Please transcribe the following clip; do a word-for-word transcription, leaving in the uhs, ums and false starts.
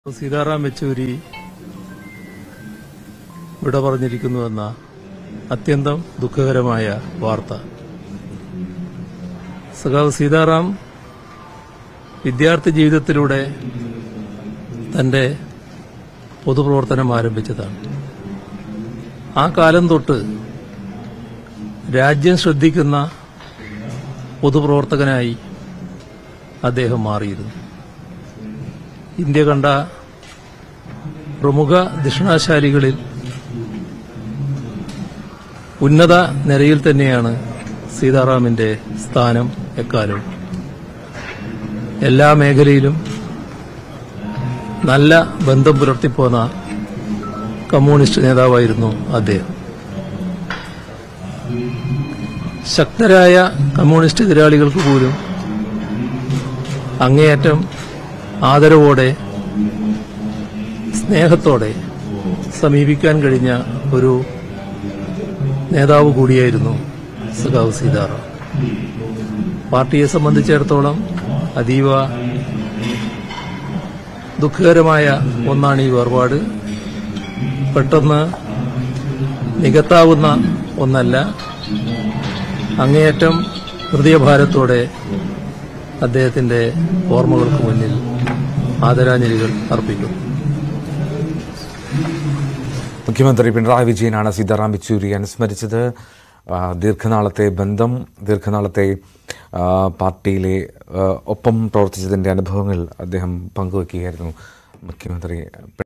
സീതാറാം യെച്ചൂരി വിട പറഞ്ഞിരിക്കുന്നുവെന്ന അത്യന്തം ദുഃഖകരമായ വാർത്ത. സഖാവ് സീതാറാം വിദ്യാർത്ഥി ജീവിതത്തിലൂടെ തന്റെ പൊതുപ്രവർത്തനം ആരംഭിച്ചതാണ്. ആ കാലം തൊട്ട് രാജ്യം ശ്രദ്ധിക്കുന്ന പൊതുപ്രവർത്തകനായി അദ്ദേഹം മാറിയിരുന്നു. ഇന്ത്യ കണ്ട പ്രമുഖ ദക്ഷിണാശാലികളിൽ ഉന്നത നിരയിൽ തന്നെയാണ് സീതാറാമിന്റെ സ്ഥാനം എക്കാലവും. എല്ലാ മേഖലയിലും നല്ല ബന്ധം പുലർത്തിപ്പോന്ന കമ്മ്യൂണിസ്റ്റ് നേതാവായിരുന്നു അദ്ദേഹം. ശക്തരായ കമ്മ്യൂണിസ്റ്റ് എതിരാളികൾക്ക് പോലും അങ്ങേയറ്റം ആദരവോടെ സ്നേഹത്തോടെ സമീപിക്കാൻ കഴിഞ്ഞ ഒരു നേതാവ് കൂടിയായിരുന്നു സഖാവ് സീതാറാം. പാർട്ടിയെ സംബന്ധിച്ചിടത്തോളം അതീവ ദുഃഖകരമായ ഒന്നാണ് ഈ വേർപാട്. പെട്ടെന്ന് നികത്താവുന്ന ഒന്നല്ല. അങ്ങേയറ്റം ഹൃദയഭാരത്തോടെ അദ്ദേഹത്തിന്റെ ഓർമ്മകൾക്ക് മുന്നിൽ ആദരാഞ്ജലികൾ അർപ്പിക്കുന്നു. മുഖ്യമന്ത്രി പിണറായി വിജയനാണ് സീതാറാം യെച്ചൂരി അനുസ്മരിച്ചത്. ദീർഘനാളത്തെ ബന്ധം, ദീർഘനാളത്തെ പാർട്ടിയിലെ ഒപ്പം പ്രവർത്തിച്ചതിന്റെ അനുഭവങ്ങൾ അദ്ദേഹം പങ്കുവയ്ക്കുകയായിരുന്നു മുഖ്യമന്ത്രി.